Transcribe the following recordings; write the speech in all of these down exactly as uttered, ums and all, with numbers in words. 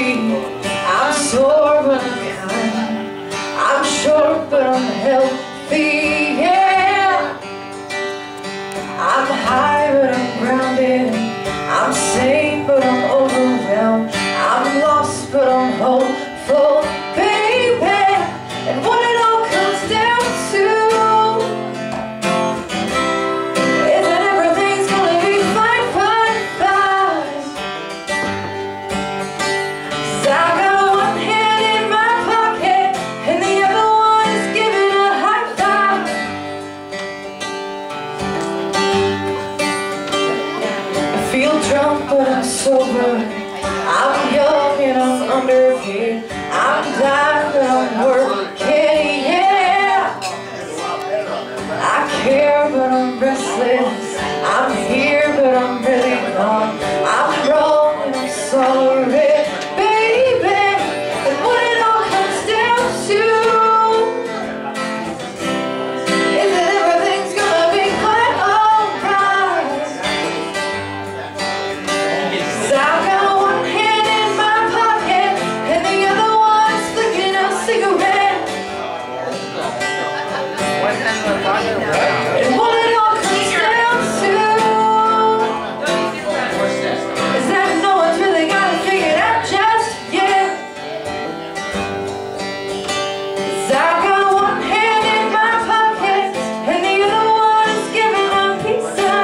free. I'm sore but I'm kind. I'm short but I'm healthy, yeah. I'm high but I'm grounded. I'm sane but I'm overwhelmed. I'm lost but I'm hopeful, baby. And what it all comes down to is that everything's gonna be fine, fine, fine. 'Cause I got one hand in my pocket and the other one's giving a high five. I feel drunk but I'm sober. I'm young and I'm underpaid. I'm dying but I'm working, yeah. I care but I'm restless. I'm here but I'm really gone. I'm wrong and I'm sorry, baby. And what it all comes down to is that everything's gonna be quite alright. 'Cause I've got one hand in my pocket and the other one's flicking a cigarette. And what it all comes down to is that no one's really got it figured out just yet. 'Cause I've got one hand in my pocket and the other one's giving a pizza.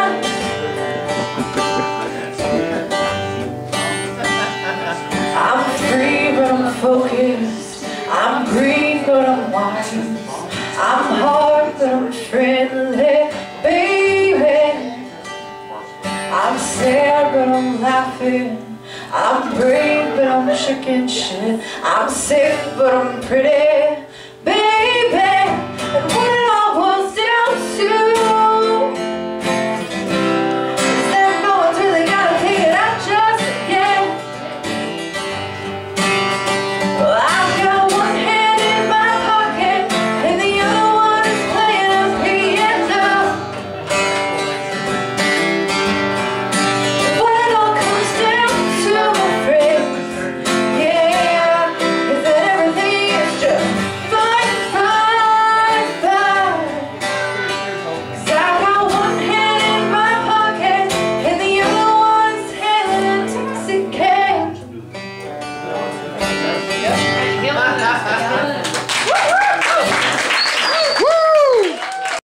I'm free but I'm focused. I'm green but I'm wise. I'm hard but I'm friendly, baby. I'm sad but I'm laughing. I'm brave but I'm chicken shit. I'm sick but I'm pretty.